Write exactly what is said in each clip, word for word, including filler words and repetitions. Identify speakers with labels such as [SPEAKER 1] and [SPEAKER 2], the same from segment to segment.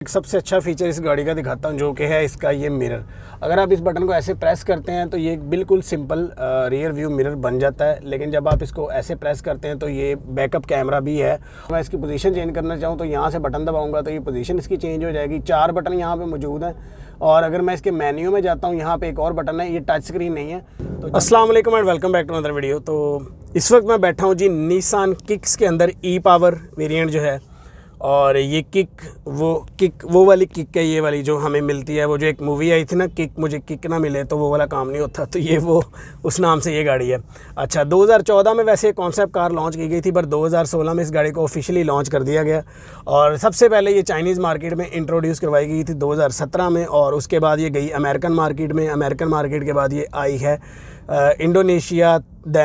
[SPEAKER 1] एक सबसे अच्छा फीचर इस गाड़ी का दिखाता हूँ, जो कि है इसका ये मिरर। अगर आप इस बटन को ऐसे प्रेस करते हैं तो ये बिल्कुल सिंपल रियर व्यू मिरर बन जाता है, लेकिन जब आप इसको ऐसे प्रेस करते हैं तो ये बैकअप कैमरा भी है। मैं इसकी पोजीशन चेंज करना चाहूँ तो यहाँ से बटन दबाऊंगा तो ये पोजीशन इसकी चेंज हो जाएगी। चार बटन यहाँ पे मौजूद हैं, और अगर मैं इसके मेन्यू में जाता हूँ यहाँ पे एक और बटन है, ये टच स्क्रीन नहीं है। तो अस्सलाम वालेकुम and welcome back to another video. तो इस वक्त मैं बैठा हूँ जी निसान किक्स के अंदर ई पावर वेरिएंट जो है, और ये किक वो किक वो वाली किक है, ये वाली जो हमें मिलती है। वो जो एक मूवी आई थी ना, किक मुझे किक ना मिले तो वो वाला काम नहीं होता, तो ये वो उस नाम से ये गाड़ी है। अच्छा, दो हज़ार चौदह में वैसे कॉन्सेप्ट कार लॉन्च की गई थी, पर दो हज़ार सोलह में इस गाड़ी को ऑफिशियली लॉन्च कर दिया गया। और सबसे पहले ये चाइनीज़ मार्केट में इंट्रोड्यूस करवाई गई थी दो हज़ार सत्रह में, और उसके बाद ये गई अमेरिकन मार्केट में। अमेरिकन मार्केट के बाद ये आई है Indonesia,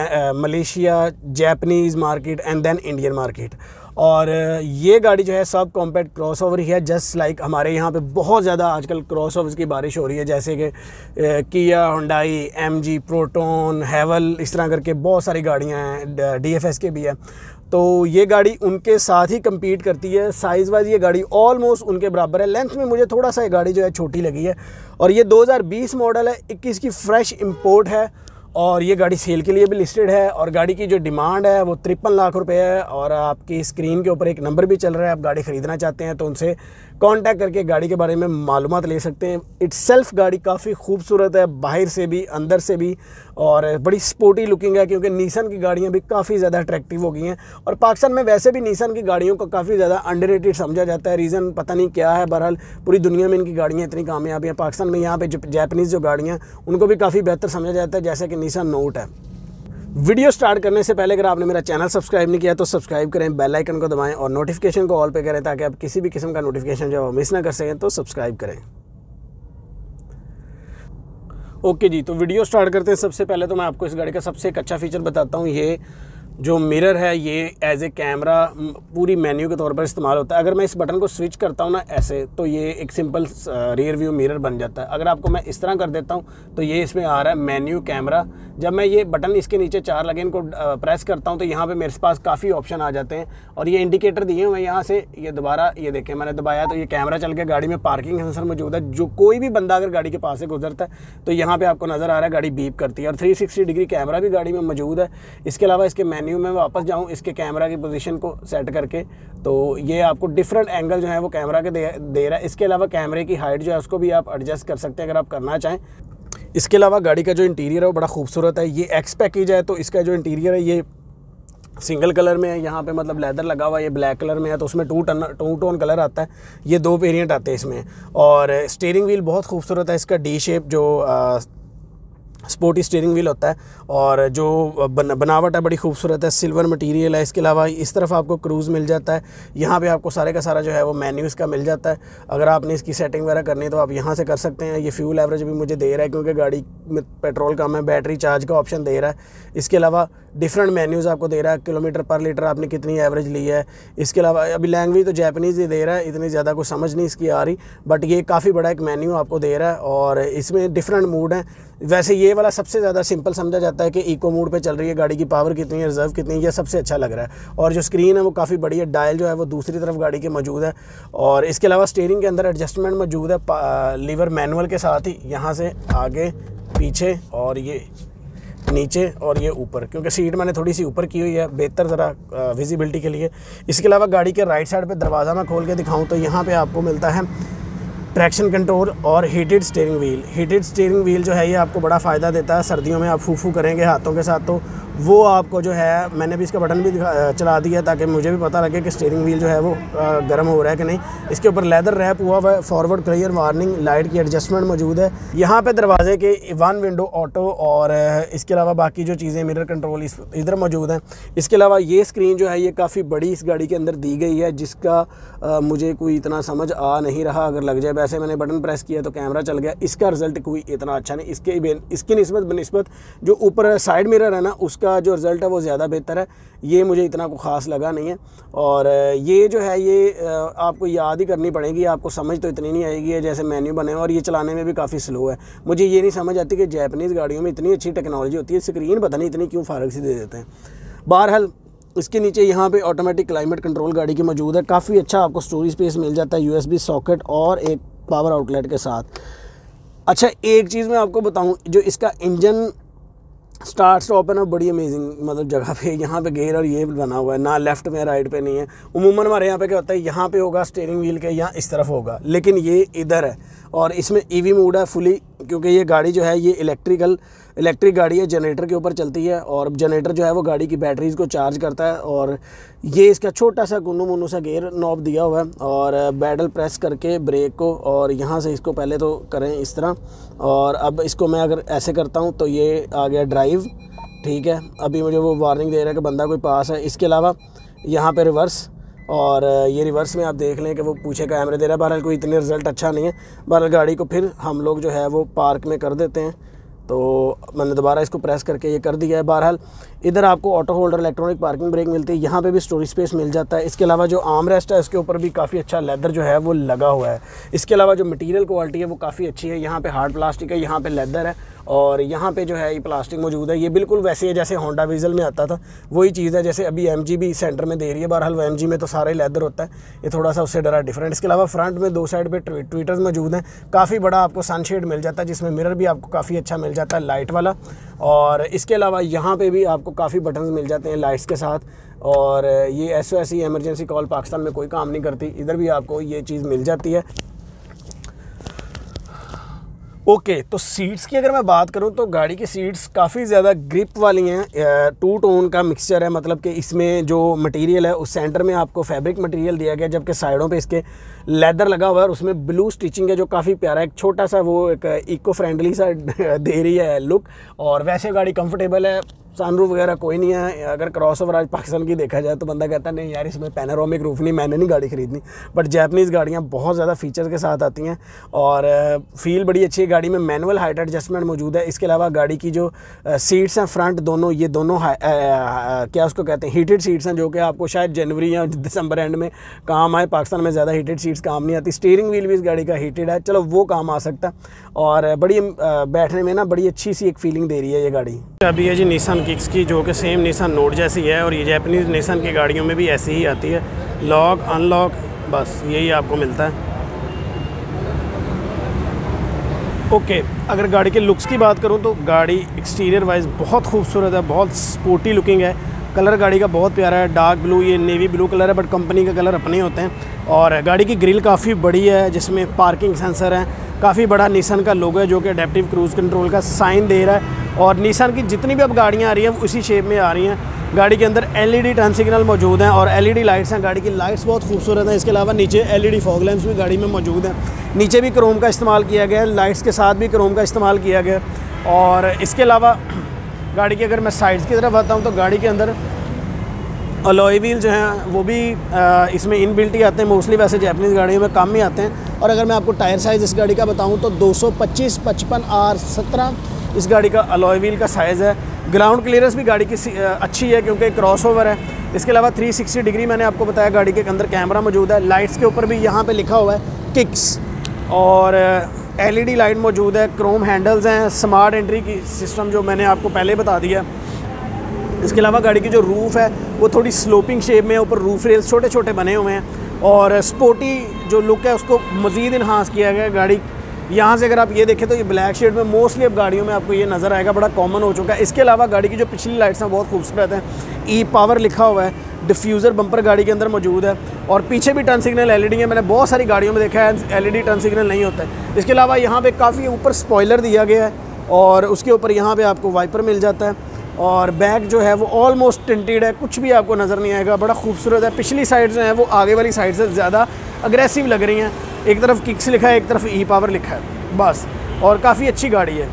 [SPEAKER 1] Malaysia, Japanese market and then Indian market. और ये गाड़ी जो है सब कॉम्पैक्ट क्रॉसओवर ही है, जस्ट लाइक हमारे यहाँ पे बहुत ज़्यादा आजकल क्रॉसओवर्स की बारिश हो रही है, जैसे कि किया, हुंडई, एमजी, प्रोटोन, हैवल, इस तरह करके बहुत सारी गाड़ियाँ हैं, डीएफएस के भी है। तो ये गाड़ी उनके साथ ही compete करती है। साइज़ वाइज ये गाड़ी ऑलमोस्ट उनके बराबर है। लेंथ में मुझे थोड़ा सा ये गाड़ी जो है छोटी लगी है, और ये दो हज़ार बीस मॉडल है, इक्कीस की फ्रेश इंपोर्ट है, और ये गाड़ी सेल के लिए भी लिस्टेड है। और गाड़ी की जो डिमांड है वो तिरपन लाख रुपए है, और आपकी स्क्रीन के ऊपर एक नंबर भी चल रहा है। आप गाड़ी ख़रीदना चाहते हैं तो उनसे कांटेक्ट करके गाड़ी के बारे में मालूमात ले सकते हैं। इट्सेल्फ गाड़ी काफ़ी खूबसूरत है, बाहर से भी अंदर से भी, और बड़ी स्पोर्टी लुकिंग है, क्योंकि निसान की गाड़ियाँ भी काफ़ी ज़्यादा अट्रैक्टिव हो गई हैं। और पाकिस्तान में वैसे भी निसान की गाड़ियों को काफ़ी ज़्यादा अंडररेटेड समझा जाता है। रीज़न पता नहीं क्या है, बहरहाल पूरी दुनिया में इनकी गाड़ियाँ इतनी कामयाब हैं। पाकिस्तान में यहाँ पे जो जापानीज़ जो गाड़ियाँ उनको भी काफ़ी बेहतर समझा जाता है, जैसे कि निसान नोट है। वीडियो स्टार्ट करने से पहले अगर आपने मेरा चैनल सब्सक्राइब नहीं किया तो सब्सक्राइब करें, बेल आइकन को दबाएं और नोटिफिकेशन को ऑल पे करें, ताकि आप किसी भी किस्म का नोटिफिकेशन जो मिस ना कर सकें। तो सब्सक्राइब करें। ओके जी, तो वीडियो स्टार्ट करते हैं। सबसे पहले तो मैं आपको इस गाड़ी का सबसे एक अच्छा फीचर बताता हूँ। ये जो मिरर है ये एज ए कैमरा पूरी मेन्यू के तौर पर इस्तेमाल होता है। अगर मैं इस बटन को स्विच करता हूँ ना ऐसे, तो ये एक सिंपल रियर व्यू मिरर बन जाता है। अगर आपको मैं इस तरह कर देता हूँ तो ये इसमें आ रहा है मेन्यू कैमरा। जब मैं ये बटन इसके नीचे चार लगे इनको प्रेस करता हूँ तो यहाँ पे मेरे पास काफ़ी ऑप्शन आ जाते हैं, और ये इंडिकेटर दिए हुए हैं यहाँ से। ये दोबारा ये देखें, मैंने दबाया तो ये कैमरा चल गया। गाड़ी में पार्किंग सेंसर मौजूद है, जो कोई भी बंदा अगर गाड़ी के पास से गुजरता है तो यहाँ पर आपको नज़र आ रहा है गाड़ी बीप करती है। और थ्री सिक्सटी डिग्री कैमरा भी गाड़ी में मौजूद है। इसके अलावा इसके मेन्यू में वापस जाऊँ इसके कैमरा की पोजीशन को सेट करके, तो ये आपको डिफरेंट एंगल जो है वो कैमरा के दे, दे रहा है। इसके अलावा कैमरे की हाइट जो है उसको भी आप एडजस्ट कर सकते हैं अगर आप करना चाहें। इसके अलावा गाड़ी का जो इंटीरियर है वो बड़ा खूबसूरत है। ये एक्स पैकेज है, तो इसका जो इंटीरियर है ये सिंगल कलर में है। यहाँ पे मतलब लेदर लगा हुआ है, ये ब्लैक कलर में है, तो उसमें two ton two tone colour आता है। ये दो वेरिएंट आते हैं इसमें। और स्टीयरिंग व्हील बहुत खूबसूरत है इसका, डी शेप जो आ, स्पोर्टी स्टीयरिंग व्हील होता है, और जो बन, बनावट है बड़ी खूबसूरत है, सिल्वर मटेरियल है। इसके अलावा इस तरफ आपको क्रूज़ मिल जाता है। यहाँ पे आपको सारे का सारा जो है वो मेन्यू इसका मिल जाता है। अगर आपने इसकी सेटिंग वगैरह करनी है तो आप यहाँ से कर सकते हैं। ये फ्यूल एवरेज भी मुझे दे रहा है, क्योंकि गाड़ी में पेट्रोल कम है। बैटरी चार्ज का ऑप्शन दे रहा है। इसके अलावा डिफरेंट मेन्यूज़ आपको दे रहा है, किलोमीटर पर लीटर आपने कितनी एवरेज ली है। इसके अलावा अभी लैंग्वेज तो जैपनीज़ ही दे रहा है, इतनी ज़्यादा कुछ समझ नहीं इसकी आ रही, बट ये काफ़ी बड़ा एक मेन्यू आपको दे रहा है। और इसमें डिफरेंट मूड हैं। वैसे ये वाला सबसे ज़्यादा सिंपल समझा जाता है कि इको मोड पे चल रही है गाड़ी की, पावर कितनी है, रिजर्व कितनी है, ये सबसे अच्छा लग रहा है। और जो स्क्रीन है वो काफ़ी बड़ी है, डायल जो है वो दूसरी तरफ गाड़ी के मौजूद है। और इसके अलावा स्टीयरिंग के अंदर एडजस्टमेंट मौजूद है, लीवर मैनुअल के साथ ही, यहाँ से आगे पीछे और ये नीचे और ये ऊपर, क्योंकि सीट मैंने थोड़ी सी ऊपर की हुई है बेहतर ज़रा विजिबिलिटी के लिए। इसके अलावा गाड़ी के राइट साइड पे दरवाज़ा मैं खोल के दिखाऊं तो यहाँ पे आपको मिलता है ट्रैक्शन कंट्रोल और heated steering wheel. Heated steering wheel जो है ये आपको बड़ा फ़ायदा देता है। सर्दियों में आप फू फू करेंगे हाथों के साथ, तो वो आपको जो है, मैंने भी इसका बटन भी चला दिया ताकि मुझे भी पता लगे कि स्टीयरिंग व्हील जो है वो गर्म हो रहा है कि नहीं। इसके ऊपर लेदर रैप हुआ हुआ है, फॉरवर्ड क्लियर वार्निंग लाइट की एडजस्टमेंट मौजूद है। यहाँ पे दरवाजे के वन विंडो ऑटो, और इसके अलावा बाकी जो चीज़ें मिरर कंट्रोल इस इधर मौजूद हैं। इसके अलावा ये स्क्रीन जो है ये काफ़ी बड़ी इस गाड़ी के अंदर दी गई है, जिसका आ, मुझे कोई इतना समझ आ नहीं रहा। अगर लग जाए, वैसे मैंने बटन प्रेस किया तो कैमरा चल गया। इसका रिज़ल्ट कोई इतना अच्छा नहीं। इसके इसकी निस्बत बनस्बत जो ऊपर साइड मिरर है ना, उसका जो रिज़ल्ट है वो ज़्यादा बेहतर है। ये मुझे इतना को ख़ास लगा नहीं है। और ये जो है ये आपको याद ही करनी पड़ेगी, आपको समझ तो इतनी नहीं आएगी जैसे मेन्यू बने, और ये चलाने में भी काफ़ी स्लो है। मुझे ये नहीं समझ आती कि जापानीज़ गाड़ियों में इतनी अच्छी टेक्नोलॉजी होती है, स्क्रीन पता नहीं इतनी क्यों फ़र्क से दे देते हैं। बहरहाल इसके नीचे यहाँ पे ऑटोमेटिक क्लाइमेट कंट्रोल गाड़ी की मौजूद है। काफ़ी अच्छा आपको स्टोरेज स्पेस मिल जाता है यूएसबी सॉकेट और एक पावर आउटलेट के साथ। अच्छा, एक चीज़ मैं आपको बताऊं, जो इसका इंजन स्टार्ट स्टॉप है ना, बड़ी अमेजिंग मतलब जगह पे, यहाँ पे गेयर और ये बना हुआ है ना, लेफ्ट में राइट पे नहीं है। उमूमन हमारे यहाँ पे क्या होता है, यहाँ पे होगा स्टीयरिंग व्हील के, यहाँ इस तरफ होगा, लेकिन ये इधर है। और इसमें ईवी मोड है फुली, क्योंकि ये गाड़ी जो है ये इलेक्ट्रिकल इलेक्ट्रिक गाड़ी है, जनरेटर के ऊपर चलती है और जनरेटर जो है वो गाड़ी की बैटरीज़ को चार्ज करता है। और ये इसका छोटा सा कुन्नू मुन्नू सा गेयर नॉब दिया हुआ है और बैडल प्रेस करके ब्रेक को, और यहाँ से इसको पहले तो करें इस तरह, और अब इसको मैं अगर ऐसे करता हूँ तो ये आ गया ड्राइव, ठीक है। अभी मुझे वो वार्निंग दे रहा है कि बंदा कोई पास है। इसके अलावा यहाँ पे रिवर्स, और ये रिवर्स में आप देख लें कि वो पीछे कैमरे दे रहा है। बहरहाल कोई इतने रिज़ल्ट अच्छा नहीं है। बहरहाल गाड़ी को फिर हम लोग जो है वो पार्क में कर देते हैं, तो मैंने दोबारा इसको प्रेस करके ये कर दिया है। बहरहाल इधर आपको auto holder electronic parking brake मिलती है, यहाँ पे भी स्टोरेज स्पेस मिल जाता है। इसके अलावा जो आर्म रेस्ट है उसके ऊपर भी काफ़ी अच्छा लेदर जो है वो लगा हुआ है। इसके अलावा जो मटेरियल क्वालिटी है वो काफ़ी अच्छी है। यहाँ पे हार्ड प्लास्टिक है, यहाँ पे लेदर है, और यहाँ पे जो है ये प्लास्टिक मौजूद है। ये बिल्कुल वैसे है जैसे होंडा वीज़ल में आता था, वही चीज़ है जैसे अभी एमजी भी सेंटर में दे रही है। बहरहाल वो एमजी में तो सारा ही लेदर होता है, ये थोड़ा सा उससे डरा डिफरेंट। इसके अलावा फ्रंट में दो साइड पे ट्विटर्स मौजूद हैं। काफ़ी बड़ा आपको सनशेड मिल जाता है, जिसमें मिरर भी आपको काफ़ी अच्छा मिल जाता है लाइट वाला। और इसके अलावा यहाँ पे भी आपको काफ़ी बटन्स मिल जाते हैं लाइट्स के साथ। और ये S O S E emergency call Pakistan में कोई काम नहीं करती, इधर भी आपको ये चीज़ मिल जाती है। ओके okay, तो सीट्स की अगर मैं बात करूं तो गाड़ी की सीट्स काफ़ी ज़्यादा ग्रिप वाली हैं। टू टोन का मिक्सचर है, मतलब कि इसमें जो मटेरियल है उस सेंटर में आपको फैब्रिक मटेरियल दिया गया, जबकि साइडों पे इसके लेदर लगा हुआ है और उसमें ब्लू स्टिचिंग है जो काफ़ी प्यारा है। एक छोटा सा वो एक इको फ्रेंडली सा दे रही है लुक, और वैसे गाड़ी कंफर्टेबल है। सनरूफ वगैरह कोई नहीं है। अगर क्रॉस ओवर आज पाकिस्तान की देखा जाए तो बंदा कहता है नहीं यार इसमें पैनोरामिक रूफ नहीं, मैंने नहीं गाड़ी खरीदनी। बट जैपनीज़ गाड़ियाँ बहुत ज़्यादा फीचर्स के साथ आती हैं और फील बड़ी अच्छी है। गाड़ी में मैनुअल हाइट एडजस्टमेंट मौजूद है। इसके अलावा गाड़ी की जो सीट्स हैं फ्रंट दोनों, ये दोनों आ, आ, क्या उसको कहते हैं, हीटेड सीट्स हैं, जो कि आपको शायद जनवरी या दिसंबर एंड में काम आए। पाकिस्तान में ज़्यादा हीटेड सीट्स काम नहीं आती। स्टीयरिंग व्हील भी इस गाड़ी का हीटेड है, चलो वो काम आ सकता है। और बड़ी बैठने में ना बड़ी अच्छी सी एक फीलिंग दे रही है ये गाड़ी। अभी है जी निसान किक्स की, जो कि सेम निसान नोट जैसी है, और ये जापानीज़ निसान की गाड़ियों में भी ऐसी ही आती है। लॉक अनलॉक बस यही आपको मिलता है। ओके okay, अगर गाड़ी के लुक्स की बात करूं तो गाड़ी एक्सटीरियर वाइज बहुत खूबसूरत है, बहुत स्पोर्टी लुकिंग है। कलर गाड़ी का बहुत प्यारा है, डार्क ब्लू, ये नेवी ब्लू कलर है, बट कंपनी का कलर अपने होते हैं। और गाड़ी की ग्रिल काफ़ी बड़ी है, जिसमें पार्किंग सेंसर है। काफ़ी बड़ा निसान का लोगो है जो कि अडेप्टिव क्रूज़ कंट्रोल का साइन दे रहा है। और निसान की जितनी भी अब गाड़ियाँ आ रही हैं उसी शेप में आ रही हैं। गाड़ी के अंदर एलईडी टर्न सिग्नल मौजूद हैं और एलईडी लाइट्स हैं। गाड़ी की लाइट्स बहुत खूबसूरत हैं। इसके अलावा नीचे एलईडी फॉग लैंप्स भी गाड़ी में मौजूद हैं। नीचे भी क्रोम का इस्तेमाल किया गया है, लाइट्स के साथ भी क्रोम का इस्तेमाल किया गया है। और इसके अलावा गाड़ी की अगर मैं साइड्स की तरफ आता हूँ तो गाड़ी के अंदर अलॉय व्हील जो हैं वो भी आ, इसमें इनबिल्ट ही आते हैं। मोस्टली वैसे जापानीज़ गाड़ियों में कम ही आते हैं। और अगर मैं आपको टायर साइज़ इस गाड़ी का बताऊं तो दो सौ पच्चीस पचपन आर सत्रह इस गाड़ी का अलॉय व्हील का साइज़ है। ग्राउंड क्लियरेंस भी गाड़ी की अच्छी है क्योंकि क्रॉस ओवर है। इसके अलावा तीन सौ साठ डिग्री मैंने आपको बताया, गाड़ी के अंदर कैमरा मौजूद है। लाइट्स के ऊपर भी यहाँ पे लिखा हुआ है किक्स, और एलईडी लाइट मौजूद है। क्रोम हैंडल्स हैं, स्मार्ट एंट्री की सिस्टम जो मैंने आपको पहले बता दिया। इसके अलावा गाड़ी की जो रूफ़ है वो थोड़ी स्लोपिंग शेप में है, ऊपर रूफ रेल्स छोटे छोटे बने हुए हैं। और स्पोर्टी जो लुक है उसको मज़ीद इन्हांस किया गया है। गाड़ी यहाँ से अगर आप ये देखें तो ये ब्लैक शेड में मोस्टली अब गाड़ियों में आपको ये नज़र आएगा, बड़ा कॉमन हो चुका है। इसके अलावा गाड़ी की जो पिछली लाइट्स हैं बहुत खूबसूरत हैं। ई पावर लिखा हुआ है, डिफ्यूज़र बम्पर गाड़ी के अंदर मौजूद है। और पीछे भी टर्न सिग्नल एलईडी है। मैंने बहुत सारी गाड़ियों में देखा है एलईडी टर्न सिग्नल नहीं होता है। इसके अलावा यहाँ पे काफ़ी ऊपर स्पॉइलर दिया गया है और उसके ऊपर यहाँ पे आपको वाइपर मिल जाता है। और बैक जो है वो ऑलमोस्ट टिंटेड है, कुछ भी आपको नज़र नहीं आएगा, बड़ा खूबसूरत है। पिछली साइड जो है वो आगे वाली साइड से ज़्यादा अग्रेसिव लग रही हैं। एक तरफ किक्स लिखा है, एक तरफ ई पावर लिखा है बस, और काफ़ी अच्छी गाड़ी है।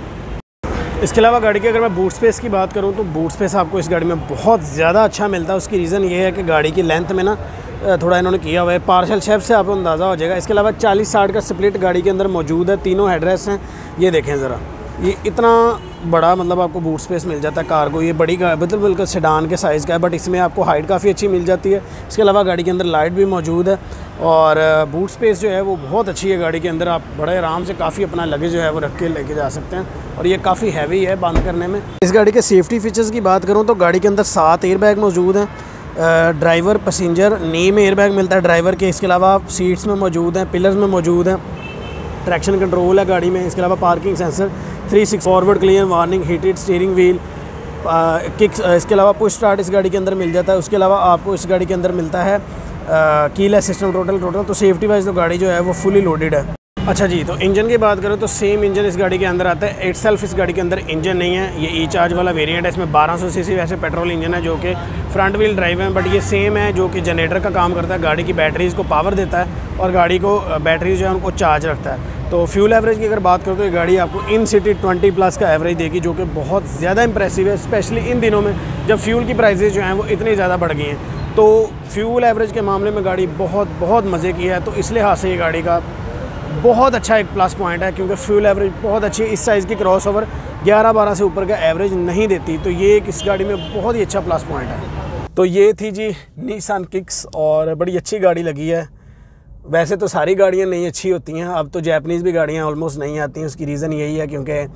[SPEAKER 1] इसके अलावा गाड़ी की अगर मैं बूट स्पेस की बात करूं तो बूट स्पेस आपको इस गाड़ी में बहुत ज़्यादा अच्छा मिलता है। उसकी रीज़न ये है कि गाड़ी की लेंथ में ना थोड़ा इन्होंने किया हुआ है, पार्शल शेप से आपको अंदाज़ा हो जाएगा। इसके अलावा चालीस साठ का स्प्लिट गाड़ी के अंदर मौजूद है। तीनों हेडरेस्ट हैं, ये देखें ज़रा, ये इतना बड़ा मतलब आपको बूट स्पेस मिल जाता है कार्गो। ये बड़ी बिल्कुल बिल्कुल सेडान के साइज़ का है, बट इसमें आपको हाइट काफ़ी अच्छी मिल जाती है। इसके अलावा गाड़ी के अंदर लाइट भी मौजूद है और बूट स्पेस जो है वो बहुत अच्छी है गाड़ी के अंदर। आप बड़े आराम से काफ़ी अपना लगेज जो है वो रख के लेके जा सकते हैं और ये काफ़ी हैवी है बंद करने में। इस गाड़ी के सेफ्टी फीचर्स की बात करूँ तो गाड़ी के अंदर सात एयर बैग मौजूद हैं। ड्राइवर पैसेंजर नी में एयर बैग मिलता है ड्राइवर के। इसके अलावा सीट्स में मौजूद हैं, पिलर्स में मौजूद हैं, ट्रैक्शन कंट्रोल है गाड़ी में। इसके अलावा parking sensor, three six forward clear warning, heated steering wheel, किक्स। इसके अलावा पुश स्टार्ट इस गाड़ी के अंदर मिल जाता है। उसके अलावा आपको इस गाड़ी के अंदर मिलता है कीलेस सिस्टम टोटल टोटल तो सेफ्टी वाइज तो गाड़ी जो है वो फुली लोडेड है। अच्छा जी, तो इंजन की बात करें तो सेम इंजन इस गाड़ी के अंदर आता है। इटसेल्फ इस गाड़ी के अंदर इंजन नहीं है, ये ई चार्ज वाला वेरिएंट है। इसमें बारह सौ सीसी वैसे पेट्रोल इंजन है जो कि फ्रंट व्हील ड्राइव है, बट ये सेम है जो कि जनरेटर का काम करता है। गाड़ी की बैटरीज़ को पावर देता है और गाड़ी को बैटरी जो है उनको चार्ज रखता है। तो फ्यूल एवरेज की अगर बात करें तो ये गाड़ी आपको इन सिटी ट्वेंटी प्लस का एवरेज देगी, जो कि बहुत ज़्यादा इंप्रेसिव है, स्पेशली इन दिनों में जब फ्यूल की प्राइसेस जो हैं वो इतनी ज़्यादा बढ़ गई हैं। तो फ्यूल एवरेज के मामले में गाड़ी बहुत बहुत मज़े की है। तो इस लिहाज से ये गाड़ी का बहुत अच्छा एक प्लस पॉइंट है, क्योंकि फ्यूल एवरेज बहुत अच्छी है। इस साइज़ की क्रॉस ओवर ग्यारह बारह से ऊपर का एवरेज नहीं देती, तो ये एक इस गाड़ी में बहुत ही अच्छा प्लस पॉइंट है। तो ये थी जी निसान किक्स और बड़ी अच्छी गाड़ी लगी है। वैसे तो सारी गाड़ियाँ नहीं अच्छी होती हैं, अब तो जैपनीज़ भी गाड़ियाँ ऑलमोस्ट नहीं आती हैं। उसकी रीज़न यही है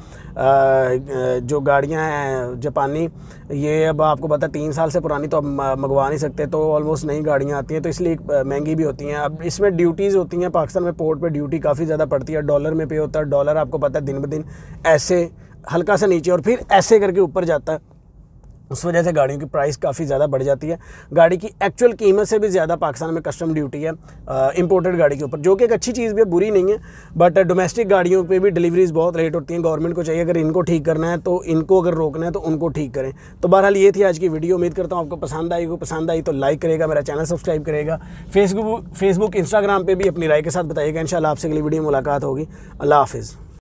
[SPEAKER 1] क्योंकि जो गाड़ियाँ हैं जापानी, ये अब आपको पता तीन साल से पुरानी तो अब मंगवा नहीं सकते, तो ऑलमोस्ट नई गाड़ियाँ आती हैं, तो इसलिए महंगी भी होती हैं। अब इसमें ड्यूटीज़ होती हैं, पाकिस्तान में पोर्ट पे ड्यूटी काफ़ी ज़्यादा पड़ती है, डॉलर में पे होता है। डॉलर आपको पता है दिन ब दिन ऐसे हल्का सा नीचे और फिर ऐसे करके ऊपर जाता है, उस वजह से गाड़ियों की प्राइस काफ़ी ज़्यादा बढ़ जाती है। गाड़ी की एक्चुअल कीमत से भी ज़्यादा पाकिस्तान में कस्टम ड्यूटी है इंपोर्टेड गाड़ी के ऊपर, जो कि एक अच्छी चीज़ भी है, बुरी नहीं है। बट डोमेस्टिक गाड़ियों पे भी डिलीवरीज बहुत लेट होती हैं। गवर्नमेंट को चाहिए अगर इनको ठीक करना है तो इनको अगर रोकना है तो उनको ठीक करें। तो बहरहाल ये थी आज की वीडियो। उम्मीद करता हूँ आपको पसंद आई। को पसंद आई तो लाइक करेगा, मेरा चैनल सब्सक्राइब करेगा, फेसबुक फेसबुक इंस्टाग्राम पर भी अपनी राय के साथ बताइएगा। इंशाल्लाह आपसे अगली वीडियो मुलाकात होगी। अल्लाह हाफिज़।